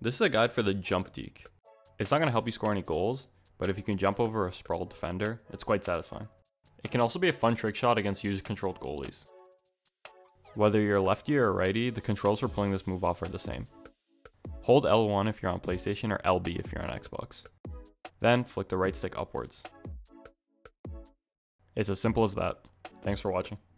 This is a guide for the jump Deke. It's not going to help you score any goals, but if you can jump over a sprawled defender, it's quite satisfying. It can also be a fun trick shot against user-controlled goalies. Whether you're lefty or righty, the controls for pulling this move off are the same. Hold L1 if you're on PlayStation or LB if you're on Xbox. Then flick the right stick upwards. It's as simple as that. Thanks for watching.